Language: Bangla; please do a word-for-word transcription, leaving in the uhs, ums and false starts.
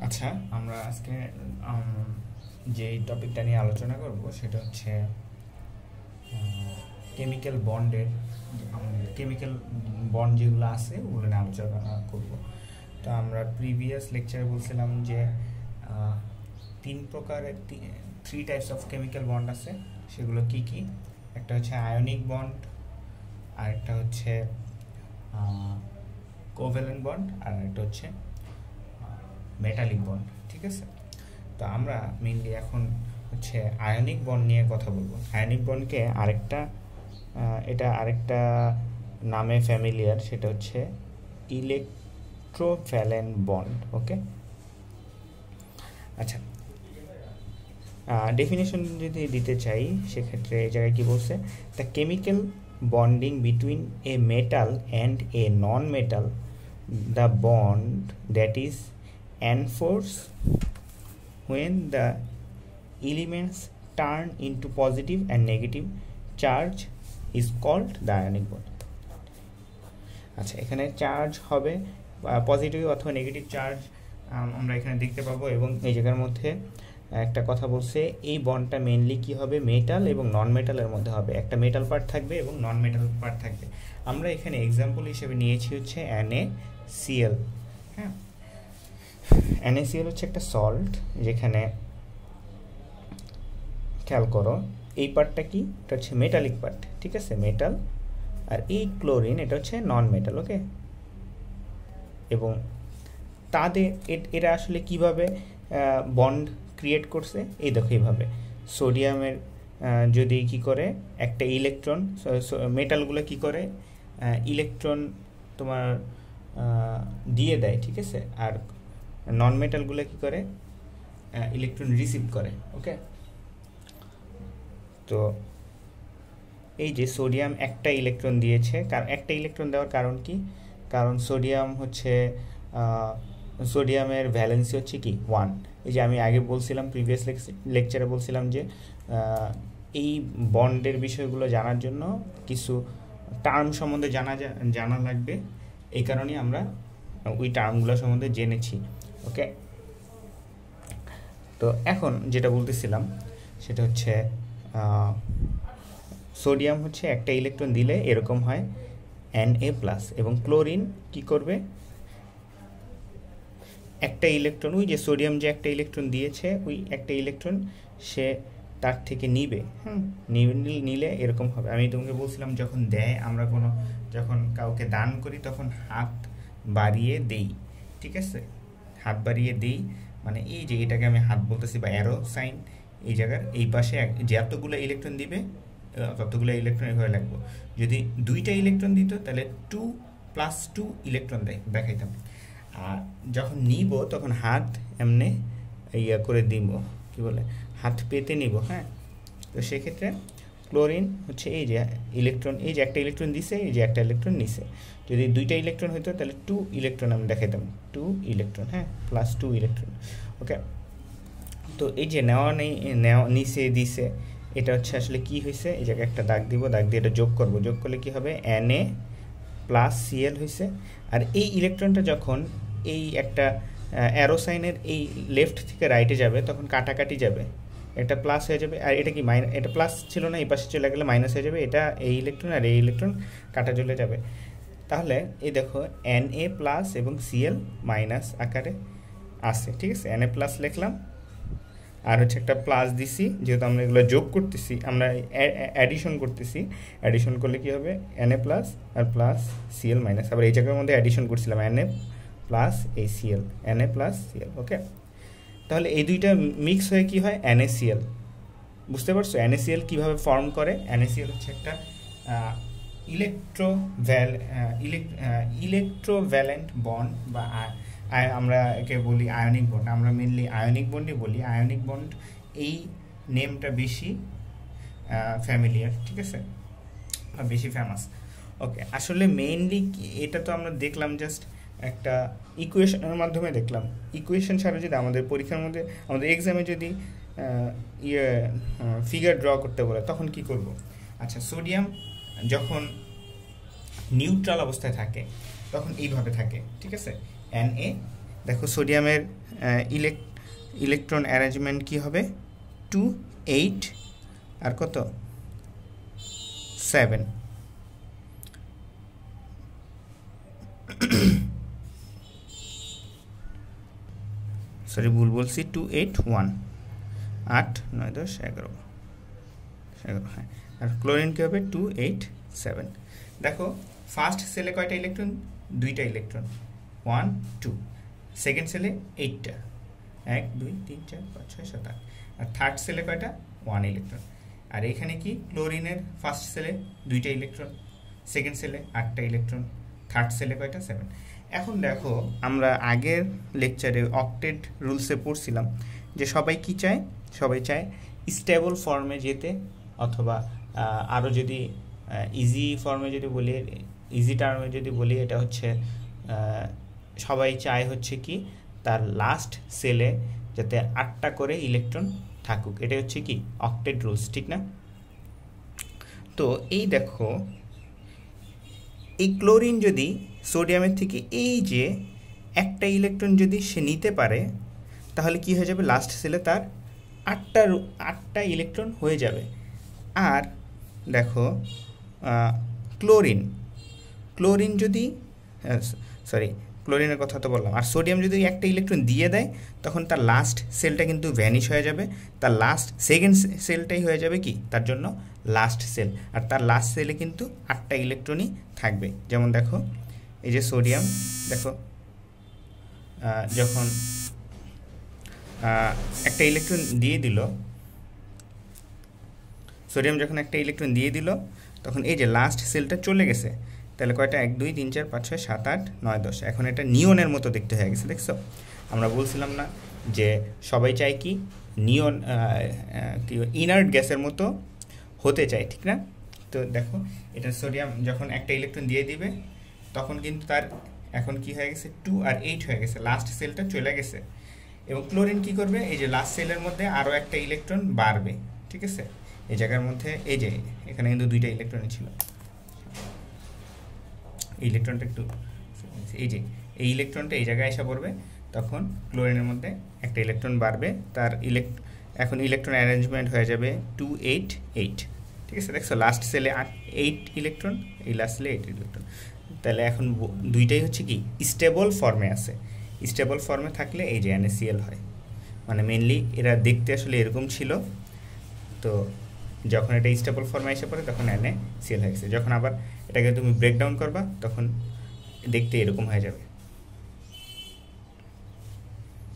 আচ্ছা, আমরা আজকে যে টপিকটা নিয়ে আলোচনা করব সেটা হচ্ছে কেমিক্যাল বন্ডের কেমিক্যাল বন্ড যেগুলো আছে ওগুলো নিয়ে আলোচনা করব। তো আমরা প্রিভিয়াস লেকচারে বলছিলাম যে তিন প্রকারের three types of chemical bond আছে, সেগুলো কি কি? একটা হচ্ছে আয়নিক বন্ড, আর একটা হচ্ছে কোভ্যালেন্ট বন্ড, আর একটা হচ্ছে মেটালিক বন্ড। ঠিক আছে, তো আমরা মেইনলি এখন হচ্ছে আয়নিক বন্ড নিয়ে কথা বলবো। আয়নিক বন্ডকে আরেকটা এটা আরেকটা নামে ফ্যামিলিয়ার, সেটা হচ্ছে ইলেকট্রোভ্যালেন্ট বন্ড। ওকে, আচ্ছা, ডেফিনেশন যদি দিতে চাই সেক্ষেত্রে এই জায়গায় কী বলছে? The chemical bonding between a metal and a non metal, the bond that is enforced when the elements turn into positive and negative charge is called the ionic bond. আচ্ছা, এখানে চার্জ হবে পজিটিভ অথবা নেগেটিভ চার্জ আমরা এখানে দেখতে পাবো, এবং এই জায়গার মধ্যে একটা কথা বলছে, এই বন্ডটা মেইনলি কি হবে? মেটাল এবং নন মেটালের মধ্যে হবে। একটা মেটাল পার্ট থাকবে এবং নন মেটাল পার্ট থাকবে। আমরা এখানে এক্সাম্পল হিসেবে নিয়েছি হচ্ছে NaCl। হ্যাঁ, NaCl হচ্ছে একটা সল্ট, যেখানে খেয়াল করো এই পার্টটা কি? এটা হচ্ছে মেটালিক পার্ট, ঠিক আছে, মেটাল। আর এই ক্লোরিন এটা হচ্ছে নন মেটাল। ওকে, এবং তাদের এরা আসলে কিভাবে বন্ড ক্রিয়েট করছে? এই দেখো এইভাবে। সোডিয়ামের যদি কি করে একটা ইলেকট্রন, মেটালগুলো কি করে ইলেকট্রন তোমার দিয়ে দেয়, ঠিক আছে, আর নন মেটালগুলো কি করে ইলেকট্রন রিসিভ করে। ওকে, তো এই যে সোডিয়াম একটা ইলেকট্রন দিয়েছে, কারণ একটা ইলেকট্রন দেওয়ার কারণ কি? কারণ সোডিয়াম হচ্ছে সোডিয়ামের ভ্যালেন্সি হচ্ছে কি ওয়ান। এই যে আমি আগে বলছিলাম, প্রিভিয়াস লেকচারে বলছিলাম যে এই বন্ডের বিষয়গুলো জানার জন্য কিছু টার্ম সম্বন্ধে জানা জানা লাগবে, এই কারণেই আমরা ওই টার্মগুলো সম্বন্ধে জেনেছি। ওকে, তো এখন যেটা বলতেছিলাম সেটা হচ্ছে সোডিয়াম হচ্ছে একটা ইলেকট্রন দিলে এরকম হয় Na প্লাস, এবং ক্লোরিন কি করবে? একটা ইলেকট্রন, ওই যে সোডিয়াম যে একটা ইলেকট্রন দিয়েছে, ওই একটা ইলেকট্রন সে তার থেকে নিবে। হুম, নিলে এরকম হবে। আমি তোমাকে বলছিলাম যখন দেয়, আমরা কোনো যখন কাউকে দান করি তখন হাত বাড়িয়ে দেই, ঠিক আছে, হাত বাড়িয়ে দেই মানে এই যে এটাকে আমি হাত বলতেছি বা অ্যারো সাইন, এই জায়গার এই পাশে যতগুলো ইলেকট্রন দিবে ততগুলো ইলেকট্রন এভাবে লাগবো। যদি দুইটা ইলেকট্রন দিত তাহলে টু প্লাস টু ইলেকট্রন দেয় দেখাইতাম। আর যখন নিব তখন হাত এমনি ইয়া করে দিব, কি বলে, হাত পেতে নিব। হ্যাঁ, তো সেক্ষেত্রে ক্লোরিন হচ্ছে এই যে ইলেকট্রন, এই যে একটা ইলেকট্রন দিছে, এই যে একটা ইলেকট্রন নিছে। যদি দুইটা ইলেকট্রন হইতো তাহলে টু ইলেকট্রন আমি দেখাইতাম, টু ইলেকট্রন, হ্যাঁ, প্লাস টু ইলেকট্রন। ওকে, তো এই যে নেওয়া নেই, নেওয়া নিচে দিছে, এটা হচ্ছে আসলে কি হয়েছে? এই জায়গায় একটা দাগ দিব, দাগ দিয়ে এটা যোগ করব, যোগ করলে কি হবে? Na প্লাস Cl হয়েছে। আর এই ইলেকট্রনটা যখন এই একটা অ্যারো সাইনের এই লেফট থেকে রাইটে যাবে তখন কাটাকাটি যাবে, এটা প্লাস হয়ে যাবে। আর এটা কি মাইনাস, এটা প্লাস ছিল না, এই পাশে চলে গেলে মাইনাস হয়ে যাবে। এটা এই ইলেকট্রন আর এই ইলেকট্রন কাটা চলে যাবে। তাহলে এই দেখো Na প্লাস এবং Cl মাইনাস আকারে আসে, ঠিক আছে। Na প্লাস লিখলাম, আর হচ্ছে একটা প্লাস দিছি, যেহেতু আমরা এগুলো যোগ করতেছি, আমরা অ্যাডিশন করতেছি। অ্যাডিশন করলে কি হবে? Na প্লাস আর প্লাস Cl মাইনাস, আবার এই জায়গার মধ্যে অ্যাডিশন করছিলাম Na প্লাস এই Cl, Na plus Cl। Okay, তাহলে এই দুইটা মিক্স হয়ে কি হয়? NaCl। বুঝতে পারছো NaCl কীভাবে ফর্ম করে? NaCl হচ্ছে একটা ইলেকট্রোভ্যাল ইলেকট্রোভ্যালেন্ট বন্ড, বা আমরা একে বলি আয়নিক বন্ড। আমরা মেনলি আয়নিক বন্ডই বলি। আয়নিক বন্ড এই নেমটা বেশি ফ্যামিলিয়ার, ঠিক আছে, বেশি ফেমাস। ওকে, আসলে মেইনলি এটা তো আমরা দেখলাম জাস্ট একটা ইকুয়েশনের মাধ্যমে দেখলাম। ইকুয়েশন ছাড়া যদি আমাদের পরীক্ষার মধ্যে, আমাদের এক্সামে যদি ইয়ে ফিগার ড্র করতে বলে তখন কি করব? আচ্ছা, সোডিয়াম যখন নিউট্রাল অবস্থায় থাকে তখন এইভাবে থাকে, ঠিক আছে, Na দেখো সোডিয়ামের ইলেক ইলেকট্রন অ্যারেঞ্জমেন্ট কি হবে, টু এইট আর কত সেভেন। সরি ভুল বলছি, টু এইট ওয়ান, আট নয় দশ এগারো এগারো হ্যাঁ। আর ক্লোরিন কী হবে, টু এইট সেভেন। দেখো ফার্স্ট সেলে কয়টা ইলেকট্রন, দুইটা ইলেকট্রন, ওয়ান টু। সেকেন্ড সেলে এইটটা, এক দুই তিন চার পাঁচ ছয় সাত আট। আর থার্ড সেলে কয়টা, ওয়ান ইলেকট্রন। আর এখানে কি ক্লোরিনের ফার্স্ট সেলে দুইটা ইলেকট্রন, সেকেন্ড সেলে আটটা ইলেকট্রন, থার্ড সেলে কয়টা, সেভেন। এখন দেখো আমরা আগের লেকচারে অক্টেট রুলসে পড়ছিলাম যে সবাই কি চায়, সবাই চায় স্টেবল ফর্মে যেতে, অথবা আরও যদি ইজি ফর্মে যদি বলি, ইজি টার্মে যদি বলি, এটা হচ্ছে সবাই চায় হচ্ছে কি তার লাস্ট সেলে যাতে আটটা করে ইলেকট্রন থাকুক। এটা হচ্ছে কি অক্টেট রুলস, ঠিক না? তো এই দেখো এই ক্লোরিন যদি সোডিয়ামের থেকে এই যে একটা ইলেকট্রন যদি সে নিতে পারে, তাহলে কি হয়ে যাবে, লাস্ট সেলে তার আটটা আটটা ইলেকট্রন হয়ে যাবে। আর দেখো ক্লোরিন ক্লোরিন যদি সরি ক্লোরিনের কথা তো বললাম, আর সোডিয়াম যদি একটা ইলেকট্রন দিয়ে দেয়, তখন তার লাস্ট সেলটা কিন্তু ভ্যানিশ হয়ে যাবে, তার লাস্ট সেকেন্ড সেলটাই হয়ে যাবে কি তার জন্য লাস্ট সেল। আর তার লাস্ট সেলে কিন্তু আটটা ইলেকট্রনই থাকবে। যেমন দেখো এই যে সোডিয়াম, দেখো যখন একটা ইলেকট্রন দিয়ে দিল, সোডিয়াম যখন একটা ইলেকট্রন দিয়ে দিল, তখন এই যে লাস্ট সেলটা চলে গেছে, তাহলে কয়টা, এক দুই তিন চার পাঁচ ছয় সাত আট নয় দশ। এখন এটা নিয়নের মতো দেখতে হয়ে গেছে, দেখছো? আমরা বলছিলাম না যে সবাই চায় কি নিয়ন কি ইনার্ট গ্যাসের মতো হতে চায়, ঠিক না? তো দেখো এটা সোডিয়াম যখন একটা ইলেকট্রন দিয়ে দিবে, তখন কিন্তু তার এখন কি হয়ে গেছে, টু আর এইট হয়ে গেছে, লাস্ট সেলটা চলে গেছে। এবং ক্লোরিন কি করবে, এই যে লাস্ট সেলের মধ্যে আরও একটা ইলেকট্রন বাড়বে, ঠিক আছে? এই জায়গার মধ্যে এই যে এখানে কিন্তু দুইটা ইলেকট্রনই ছিল, ইলেকট্রনটা একটু এই যে এই ইলেকট্রনটা এই জায়গায় এসে পড়বে, তখন ক্লোরিনের মধ্যে একটা ইলেকট্রন বাড়বে, তার ইলেক্ট এখন ইলেকট্রন অ্যারেঞ্জমেন্ট হয়ে যাবে টু এইট এইট, ঠিক আছে? দেখছো লাস্ট সেলে আট এইট ইলেকট্রন, এই লাস্ট সেলে এইট ইলেকট্রন। তাহলে এখন দুইটাই হচ্ছে কি স্টেবল ফর্মে আছে। স্টেবল ফর্মে থাকলে এই যে এনএসিএল হয়, মানে মেনলি এরা দেখতে আসলে এরকম ছিল, তো যখন এটা স্টেবল ফর্মে এসে পড়ে তখন এনএসিএল হয়ে গেছে। যখন আবার এটাকে তুমি ব্রেকডাউন করবা, তখন দেখতে এরকম হয়ে যাবে।